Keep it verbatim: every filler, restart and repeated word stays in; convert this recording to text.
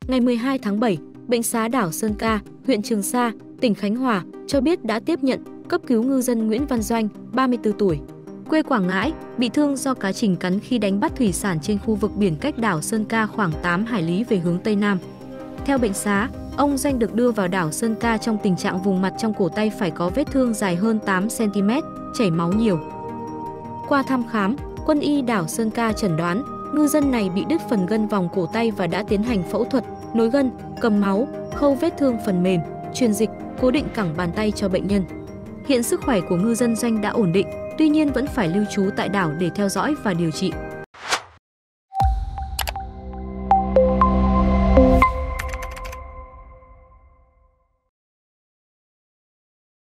Ngày mười hai tháng bảy, Bệnh xá đảo Sơn Ca, huyện Trường Sa, tỉnh Khánh Hòa cho biết đã tiếp nhận, cấp cứu ngư dân Nguyễn Văn Doanh, ba mươi tư tuổi, quê Quảng Ngãi, bị thương do cá trình cắn khi đánh bắt thủy sản trên khu vực biển cách đảo Sơn Ca khoảng tám hải lý về hướng Tây Nam. Theo bệnh xá, ông Doanh được đưa vào đảo Sơn Ca trong tình trạng vùng mặt trong cổ tay phải có vết thương dài hơn tám xăng ti mét, chảy máu nhiều. Qua thăm khám, quân y đảo Sơn Ca chẩn đoán ngư dân này bị đứt phần gân vòng cổ tay và đã tiến hành phẫu thuật, nối gân, cầm máu, khâu vết thương phần mềm, truyền dịch, cố định cẳng bàn tay cho bệnh nhân. Hiện sức khỏe của ngư dân Doanh đã ổn định, tuy nhiên vẫn phải lưu trú tại đảo để theo dõi và điều trị.